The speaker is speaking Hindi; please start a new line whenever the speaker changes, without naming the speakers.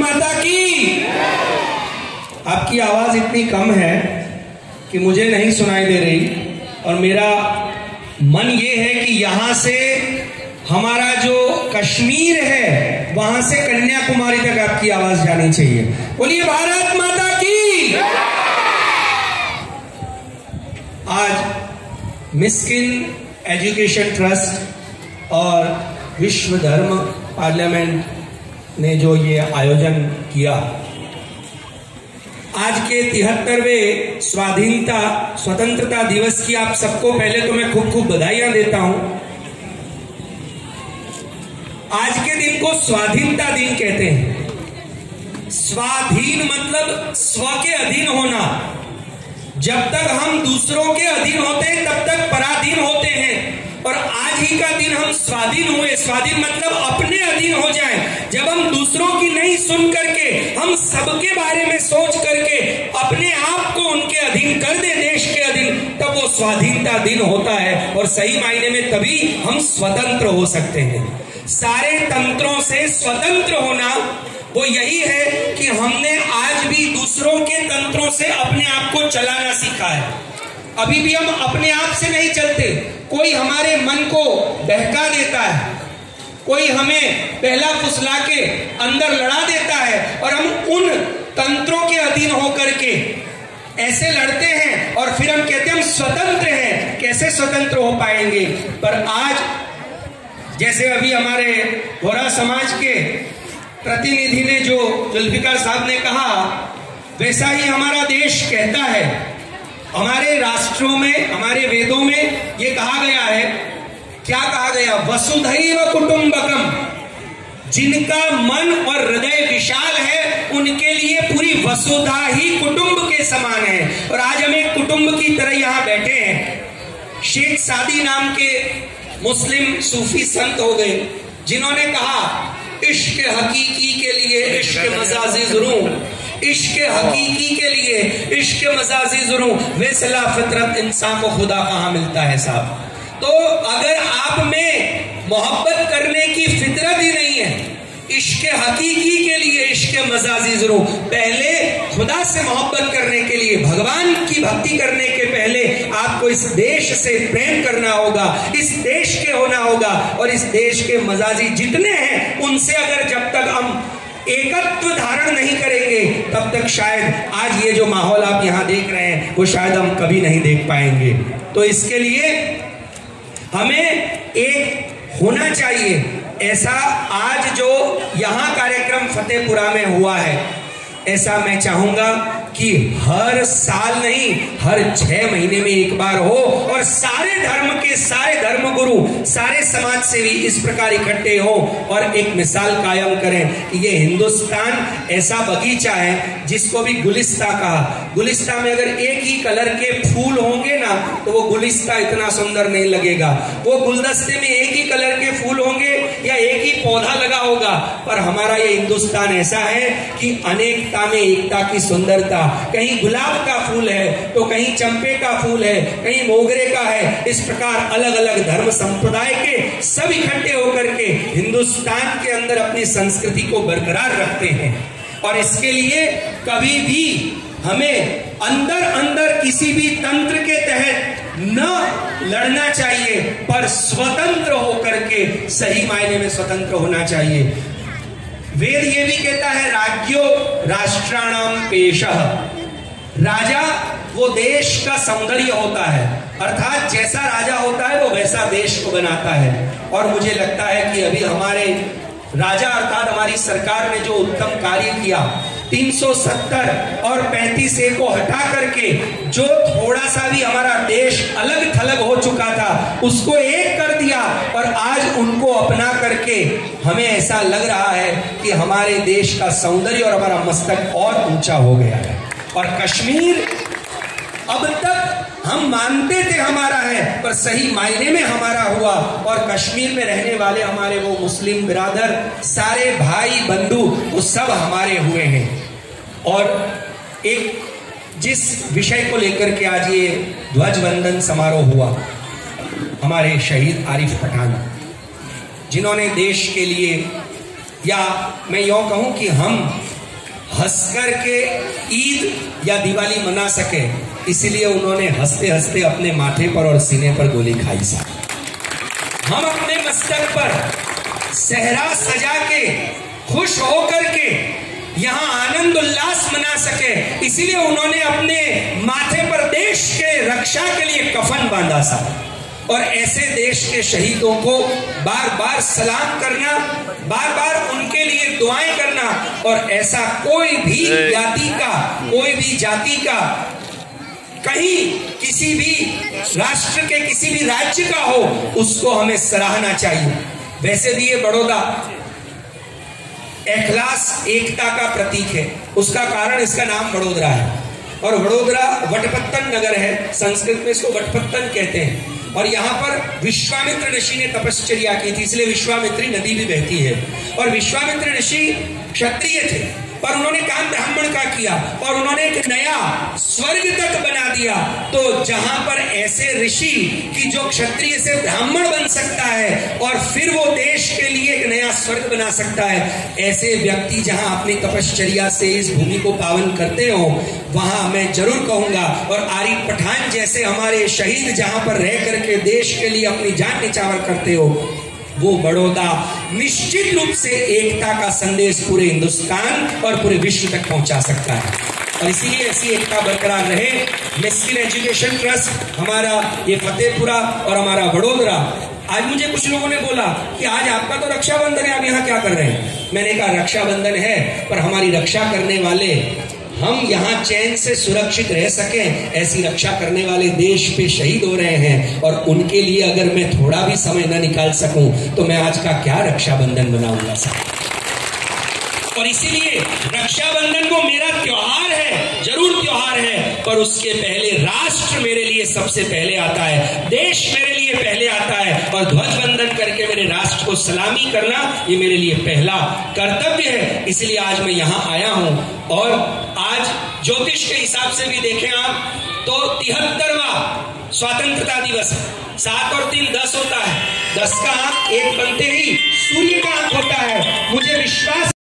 माता की। आपकी आवाज इतनी कम है कि मुझे नहीं सुनाई दे रही, और मेरा मन ये है कि यहां से हमारा जो कश्मीर है वहां से कन्याकुमारी तक आपकी आवाज जानी चाहिए। बोलिए भारत माता की। आज मिस्किन एजुकेशन ट्रस्ट और विश्व धर्म पार्लियामेंट ने जो ये आयोजन किया, आज के 73वें स्वतंत्रता दिवस की आप सबको पहले तो मैं खूब खूब बधाइयां देता हूं। आज के दिन को स्वाधीनता दिन कहते हैं। स्वाधीन मतलब स्व के अधीन होना। जब तक हम दूसरों के अधीन होते हैं तब तक पराधीन होते हैं, और आज ही का दिन हम स्वाधीन हुए। स्वाधीन मतलब अपने अधीन हो जाएं। जब हम दूसरों की नहीं सुन करके, हम सबके बारे में सोच करके अपने आप को उनके अधीन कर दे, देश के अधीन, तब वो स्वाधीनता दिन होता है। और सही मायने में तभी हम स्वतंत्र हो सकते हैं। सारे तंत्रों से स्वतंत्र होना वो यही है कि हमने आज भी दूसरों के तंत्रों से अपने आप को चलाना सीखा है। अभी भी हम अपने आप से नहीं चलते। कोई हमारे मन को बहका देता है, कोई हमें पहला फुसला के अंदर लड़ा देता है, और हम उन तंत्रों के अधीन होकर के ऐसे लड़ते हैं, और फिर हम कहते हैं हम स्वतंत्र हैं। कैसे स्वतंत्र हो पाएंगे? पर आज जैसे अभी हमारे वोरा समाज के प्रतिनिधि ने जो जुल्फिकार साहब ने कहा, वैसा ही हमारा देश कहता है। हमारे राष्ट्रों में, हमारे वेदों में ये कहा गया है, क्या कहा गया? वसुधैव कुटुंबकम। जिनका मन और हृदय विशाल है उनके लिए पूरी वसुधा ही कुटुंब के समान है। और आज हम एक कुटुंब की तरह यहाँ बैठे हैं। शेख सादी नाम के मुस्लिम सूफी संत हो गए, जिन्होंने कहा इश्क हकीकी के लिए इश्क मजाजी ज़रूर, इश्क हकीकी के लिए इश्क मजाजी ज़रूर, वैसला फितरत इंसान को खुदा कहाँ मिलता है साहब। तो अगर आप में मोहब्बत करने की फितरत ही नहीं है, इश्क हकीकी के लिए इश्क मजाजी ज़रूर, पहले खुदा से मोहब्बत करने के लिए, भगवान की भक्ति करने के पहले आपको इस देश से प्रेम करना होगा, इस देश के होना होगा। और इस देश के मजाजी जितने हैं उनसे अगर जब तक हम एकत्व धारण नहीं करेंगे तब तक शायद आज ये जो माहौल आप यहाँ देख रहे हैं वो शायद हम कभी नहीं देख पाएंगे। तो इसके लिए हमें एक होना चाहिए। ऐसा आज जो यहाँ कार्यक्रम फतेहपुरा में हुआ है, ऐसा मैं चाहूंगा कि हर साल नहीं, हर 6 महीने में एक बार हो, और सारे धर्म के सारे धर्मगुरु, सारे समाज सेवी इस प्रकार इकट्ठे हो और एक मिसाल कायम करें कि ये हिंदुस्तान ऐसा बगीचा है जिसको भी गुलिस्ता कहा। गुलिस्ता में अगर एक ही कलर के फूल होंगे ना तो वो गुलिस्ता इतना सुंदर नहीं लगेगा। वो गुलदस्ते में एक ही कलर के फूल होंगे या एक ही पौधा लगा होगा, पर हमारा ये हिंदुस्तान ऐसा है कि अनेकता में एकता की सुंदरता। कहीं गुलाब का फूल है तो कहीं चंपे का फूल है, कहीं मोगरे का है। इस प्रकार अलग अलग धर्म संप्रदाय के सब इकट्ठे होकर के हिंदुस्तान के अंदर अपनी संस्कृति को बरकरार रखते हैं। और इसके लिए कभी भी हमें अंदर अंदर किसी भी तंत्र के तहत न लड़ना चाहिए, पर स्वतंत्र होकर के सही मायने में स्वतंत्र होना चाहिए। वेद ये भी कहता है राज्यो राष्ट्राणाम पेशः। राजा वो देश का सौंदर्य होता है, अर्थात जैसा राजा होता है वो वैसा देश को बनाता है। और मुझे लगता है कि अभी हमारे राजा अर्थात हमारी सरकार ने जो उत्तम कार्य किया, 370 और 35A को हटा करके जो थोड़ा सा भी हमारा देश अलग थलग हो चुका था उसको एक कर दिया, और आज उनको अपना करके हमें ऐसा लग रहा है कि हमारे देश का सौंदर्य और हमारा मस्तक और ऊंचा हो गया है। और कश्मीर अब तक हम मानते थे हमारा है, पर सही मायने में हमारा हुआ। और कश्मीर में रहने वाले हमारे वो मुस्लिम बिरादर, सारे भाई बंधु, वो सब हमारे हुए हैं। और एक जिस विषय को लेकर के आज ये ध्वजवंदन समारोह हुआ, हमारे शहीद आरिफ पठान जिन्होंने देश के लिए, या मैं यूं कहूं कि हम हंसकर के ईद या दिवाली मना सके, इसलिए उन्होंने हंसते हंसते अपने माथे पर और सीने पर गोली खाई साहब। हम अपने मस्तक पर सेहरा सजा के खुश होकर के यहाँ आनंद उल्लास मना सके, इसीलिए उन्होंने अपने माथे पर देश के रक्षा के लिए कफन बांधा साहब। और ऐसे देश के शहीदों को बार बार सलाम करना, बार बार उनके लिए दुआएं करना, और ऐसा कोई भी जाति का, कोई भी जाति का, कहीं किसी भी राष्ट्र के किसी भी राज्य का हो, उसको हमें सराहना चाहिए। वैसे भी ये बड़ौदा इखलास एकता का प्रतीक है, उसका कारण इसका नाम वडोदरा है। और वडोदरा वटपत्तन नगर है, संस्कृत में इसको वटपत्तन कहते हैं। और यहाँ पर विश्वामित्र ऋषि ने तपश्चर्या की थी, इसलिए विश्वामित्री नदी भी बहती है। और विश्वामित्र ऋषि क्षत्रिय थे, पर उन्होंने काम ब्राह्मण का किया और उन्होंने एक नया स्वर्ग तक बना दिया। तो जहां पर ऐसे ऋषि कि जो क्षत्रिय से ब्राह्मण बन सकता है और फिर वो देश के लिए एक नया स्वर्ग बना सकता है, ऐसे व्यक्ति जहां अपनी तपश्चर्या से इस भूमि को पावन करते हो, वहां मैं जरूर कहूंगा। और आरिफ पठान जैसे हमारे शहीद जहां पर रह करके देश के लिए अपनी जान निछावर करते हो, वो बड़ौदा निश्चित रूप से एकता का संदेश पूरे हिंदुस्तान और पूरे विश्व तक पहुंचा सकता है। और इसीलिए ऐसी एकता बरकरार रहे। मिस्किन एजुकेशन ट्रस्ट, हमारा ये फतेहपुरा और हमारा वडोदरा। आज मुझे कुछ लोगों ने बोला कि आज आपका तो रक्षाबंधन है, आप यहाँ क्या कर रहे हैं? मैंने कहा रक्षाबंधन है, पर हमारी रक्षा करने वाले, हम यहाँ चैन से सुरक्षित रह सकें, ऐसी रक्षा करने वाले देश पे शहीद हो रहे हैं। और उनके लिए अगर मैं थोड़ा भी समय न निकाल सकूं तो मैं आज का क्या रक्षाबंधन बनाऊंगा साहब। और इसीलिए रक्षाबंधन को मेरा त्योहार है, जरूर त्योहार है, पर उसके पहले राष्ट्र मेरे लिए सबसे पहले आता है, देश मेरे लिए पहले आता है। और ध्वज वंदन करके मेरे राष्ट्र को सलामी करना, ये मेरे लिए पहला कर्तव्य है। इसलिए आज मैं यहाँ आया हूँ। और आज ज्योतिष के हिसाब से भी देखें आप तो 73वां स्वतंत्रता दिवस है। 7 और 3 10 होता है, 10 का आंक 1 बनते ही सूर्य का आंक होता है। मुझे विश्वास